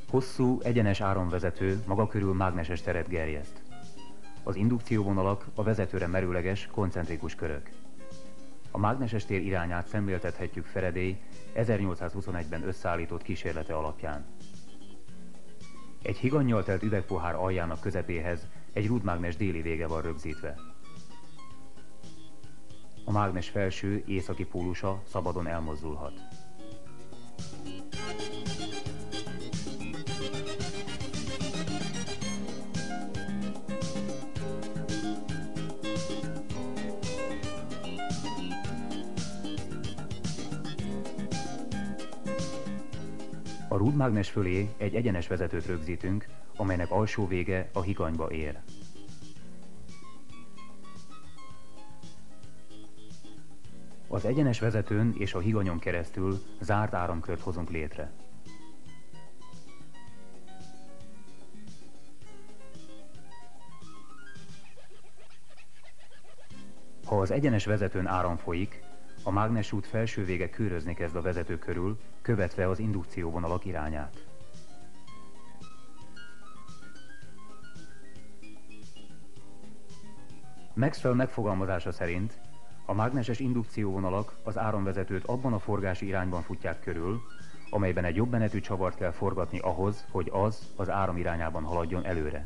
Hosszú, egyenes áramvezető maga körül mágneses teret gerjeszt. Az indukcióvonalak a vezetőre merőleges, koncentrikus körök. A mágneses tér irányát szemléltethetjük Faraday 1821-ben összeállított kísérlete alapján. Egy higannyal telt üvegpohár aljának közepéhez egy rúdmágnes déli vége van rögzítve. A mágnes felső, északi pólusa szabadon elmozdulhat. A rúdmágnes fölé egy egyenes vezetőt rögzítünk, amelynek alsó vége a higanyba ér. Az egyenes vezetőn és a higanyon keresztül zárt áramkört hozunk létre. Ha az egyenes vezetőn áram folyik, a mágnesút felső vége körözni kezd a vezető körül, követve az indukcióvonalak irányát. Maxwell megfogalmazása szerint a mágneses indukcióvonalak az áramvezetőt abban a forgási irányban futják körül, amelyben egy jobb menetű csavart kell forgatni ahhoz, hogy az áram irányában haladjon előre.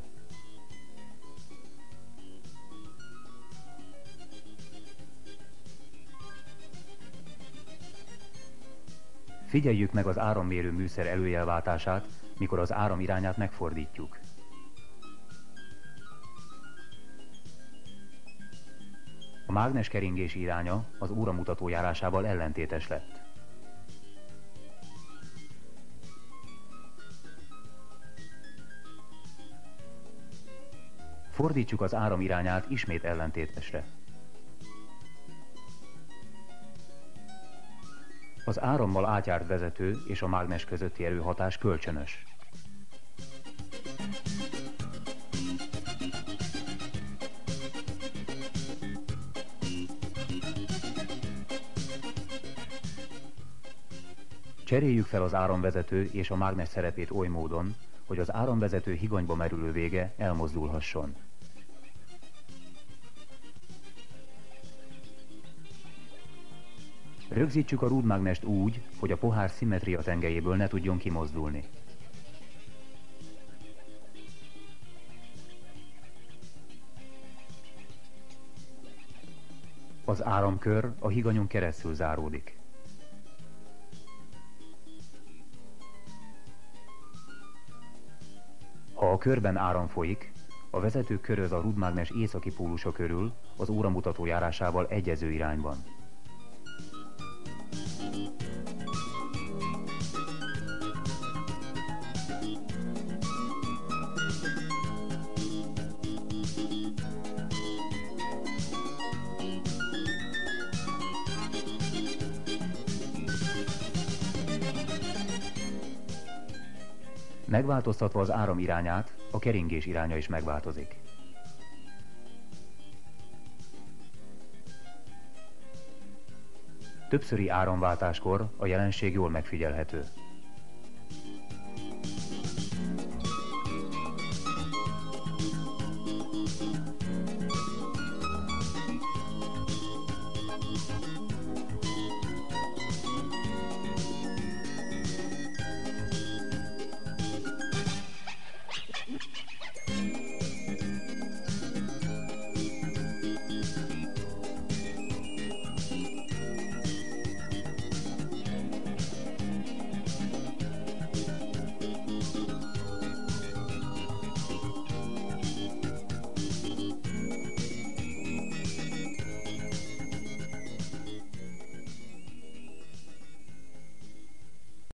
Figyeljük meg az árammérő műszer előjelváltását, mikor az áram irányát megfordítjuk. A mágnes keringés iránya az óramutató járásával ellentétes lett. Fordítsuk az áram irányát ismét ellentétesre. Az árammal átjárt vezető és a mágnes közötti erőhatás kölcsönös. Cseréljük fel az áramvezető és a mágnes szerepét oly módon, hogy az áramvezető higanyba merülő vége elmozdulhasson. Rögzítsük a rúdmágnest úgy, hogy a pohár szimmetria tengelyéből ne tudjon kimozdulni. Az áramkör a higanyon keresztül záródik. Ha a körben áram folyik, a vezető köröz a rúdmágnes északi pólusa körül az óramutató járásával egyező irányban. Megváltoztatva az áram irányát, a keringés iránya is megváltozik. Többszöri áramváltáskor a jelenség jól megfigyelhető.